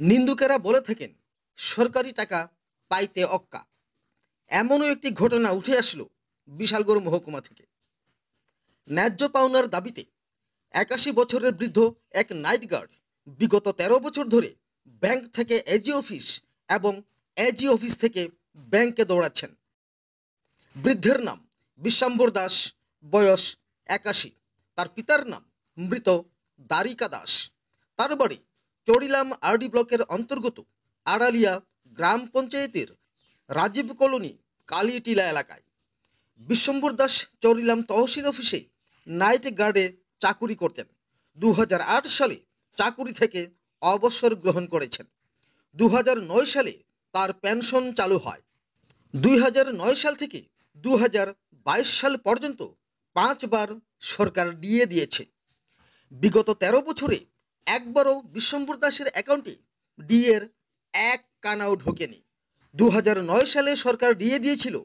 নিন্দুকেরা বলে থাকেন সরকারি টাকা পাইতে অক্কা। এমনও একটি ঘটনা উঠে আসলো বিশালগড় মহকুমা থেকে। ন্যায্য পাওনার দাবিতে 81 বছরের বৃদ্ধ এক নাইট গার্ড বিগত 13 বছর ধরে ব্যাংক থেকে এজি অফিস এবং এজি অফিস থেকে ব্যাংকে দৌড়াচ্ছেন। বৃদ্ধের নাম বিশ্বম্বর দাস, বয়স 81। তার পিতার নাম মৃত দ্বারিকা দাস। তার বাড়ি চড়িলাম আরডি ব্লকের অন্তর্গত আড়ালিয়া গ্রাম পঞ্চায়েতের রাজীব কলোনি কালিটিলা এলাকায়। বিশ্বম্বর দাস চড়িলাম তহসিল অফিসে নাইট গার্ডে চাকুরি করতেন। 2008 সালে চাকুরি থেকে অবসর গ্রহণ করেছেন। 2009 সালে তার পেনশন চালু হয়। 2009 সাল থেকে 2022 সাল পর্যন্ত 5 বার সরকার দিয়ে দিয়েছে। বিগত 13 বছরে একবারও বিশ্বম্বর দাসের অ্যাকাউন্টে ডিএর 1 কানাও ঢোকেনি। 2009 সালে সরকার দিয়ে দিয়েছিল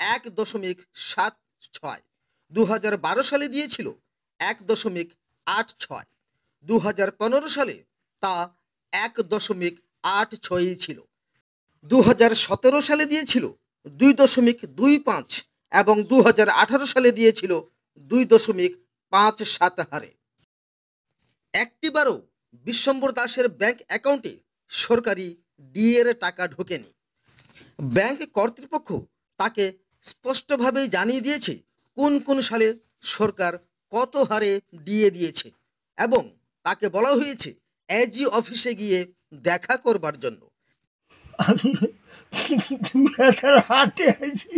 1.76। 2012 সালে দিয়েছিল 1.86। 2015 সালে তা 1.86 ছিল। 2017 সালে দিয়েছিল 2.25 এবং 2018 সালে দিয়েছিল 2.57 হারে। একটিবারও বিশ্বম্বর দাসের ব্যাংক অ্যাকাউন্টে সরকারি ডিএর টাকা ঢোকেনি। ব্যাংক কর্তৃপক্ষ তাকে স্পষ্টভাবেই জানিয়ে দিয়েছে কোন কোন সালে সরকার কত হারে ডিএ দিয়েছে এবং তাকে বলা হয়েছে এজি অফিসে গিয়ে দেখা করবার জন্য। আমি 2008-এ আইছি,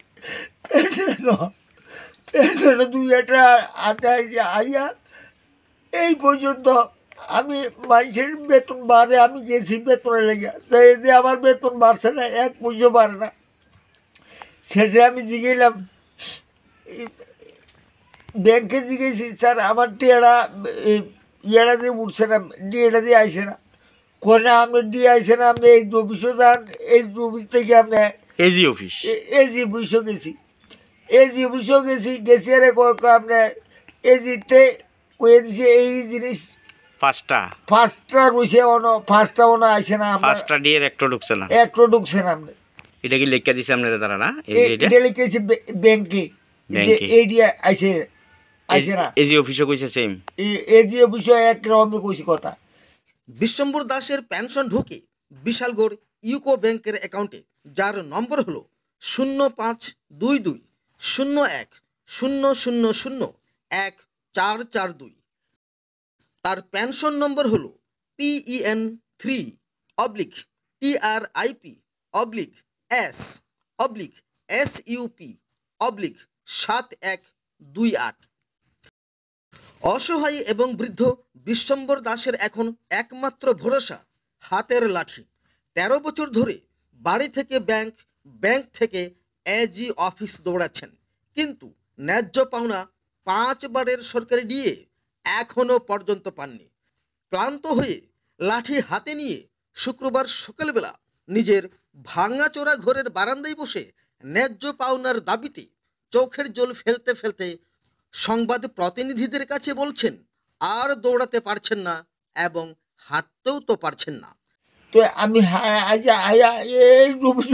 পেনশনে 2008-এ আইছি। আইয়া এই পর্যন্ত আমি মানুষের বেতন বাড়ে আমি গেছি বেতনে লেগে, যে আমার বেতন বাড়ছে না, 1 পয়সা বাড়ে না। শেষে আমি জিগেলাম ব্যাংকে, জিগেছি স্যার আমার টিয়াটা ইয়েটা দিয়ে উঠছে না, ডিএটা দিয়ে আইসে না। কোনে আপনি ডিএ আইসে না, আপনি এই অফিসও যান, এই অফিস থেকে আপনি এজি অফিসও গেছি, এজি অফিসও গেছি আরে আপনি এজিতে কয়ে দিছে এই জিনিস ফার্স্টটা রয়েছে, ফার্স্টটা আইসে না, ফার্স্টটা ডিএর একটু ঢুকছে না, আপনি এটা কি লেখা দিছে আপনারা তারা না? এটা লিখেছি ব্যাংকে যে এই ডিএ আইসে না। এজি অফিসও কইছে সেম, এজি অফিসও একরকমই কইছি কথা। বিশ্বম্বর দাসের পেনশন ঢোকে বিশালগড় ইউকো ব্যাংকের অ্যাকাউন্টে, যার নম্বর হলো 052201000142। তার পেনশন নম্বর হলো PEN3/TRIP/SUP/7128। অসহায় এবং বৃদ্ধ বিশ্বম্বর দাসের এখন একমাত্র ভরসা হাতের লাঠি। 13 বছর ধরে বাড়ি থেকে ব্যাংক, ব্যাংক থেকে এজি অফিস দৌড়াচ্ছেন, কিন্তু ন্যায্য পাওনা 5 বারের সরকারি ডিএ এখনো পর্যন্ত পাননি। ক্লান্ত হয়ে লাঠি হাতে নিয়ে শুক্রবার সকালবেলা নিজের ভাঙাচোরা ঘরের বারান্দায় বসে ন্যায্য পাওনার দাবিতে চোখের জল ফেলতে ফেলতে সংবাদ প্রতিনিধিদের কাছে বলছেন আর দৌড়াতে পারছেন না এবং হাঁটতেও তো পারছেন না। তো আমি আজ আয়া এই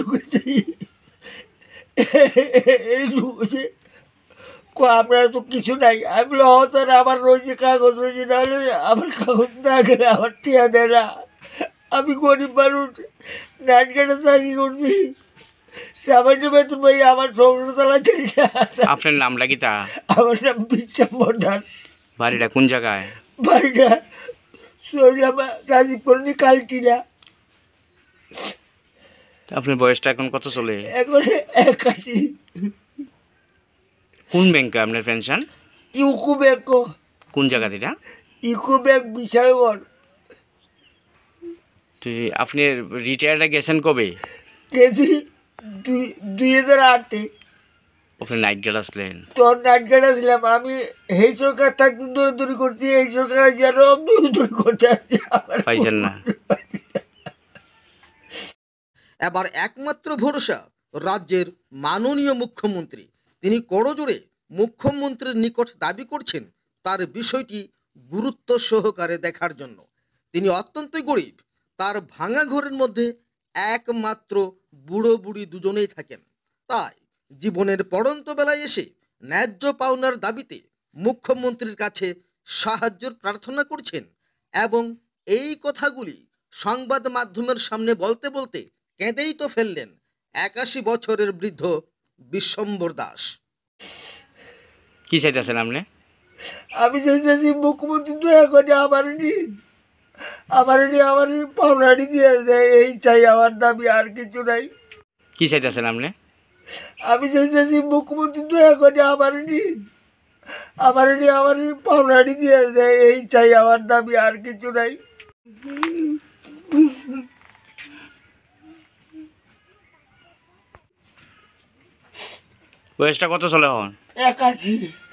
আপনারা তো কিছু নাই। আমি বলো স্যার আমার রয়েছে কাগজ, রয়েছে, নাহলে আমার কাগজ না গেলে আমার টিয়া দেয় না। আমি গরিব মানুষ, নাইট গার্ডে চাকরি করছি, সামান্য বেতন ভাই আমার সংসার চালাতে। আপনার নামটা কি তা? আমার নাম বিশ্বম্বর দাস। বাড়িটা কোন জায়গায়? বাড়িটা রাজীব কলোনি কালিটিলা। আপনার বয়সটা এখন কত চলে? এখন 81। কোন ব্যাংকে আপনার পেনশন? UCO bank. কোন জায়গা এটা? UCO bank Bishalgarh. আপনি রিটায়ার্ডে গেছেন কবে? গেছি 2008-এ। আপনি নাইট গার্ড আসলেন? তো নাইট গার্ড আসলাম আমি। এই সরকার থাকতে দৌড়ি করছি, এই সরকার দৌড়ি করতে আসছি, পাইছেন না। এবার একমাত্র ভরসা রাজ্যের মাননীয় মুখ্যমন্ত্রী। তিনি করজোড়ে মুখ্যমন্ত্রীর নিকট দাবি করছেন তার বিষয়টি গুরুত্ব সহকারে দেখার জন্য। তিনি অত্যন্ত গরিব, তার ভাঙা ঘরের মধ্যে একমাত্র বুড়ো বুড়ি দুজনেই থাকেন। তাই জীবনের পড়ন্ত বেলায় এসে ন্যায্য পাওনার দাবিতে মুখ্যমন্ত্রীর কাছে সাহায্যের প্রার্থনা করছেন এবং এই কথাগুলি সংবাদ মাধ্যমের সামনে বলতে বলতে কেঁদেই তো ফেললেন 81 বছরের বৃদ্ধ বিশ্বম্বর দাস। কি চাইতেছেন আপনি? আমি চাইতেছি মুখ্যমন্ত্রী দয়া করে আমার পাওনাটি দিয়ে দেয়, এই চাই, আমার দাবি আর কিছু নাই। কি চাইতেছেন আপনি? আমি চাইতেছি মুখ্যমন্ত্রী দয়া করে আমার পাওনাটি দিয়ে দেয়, এই চাই, আমার দাবি আর কিছু নাই। বয়সটা কত চলে হন? 81।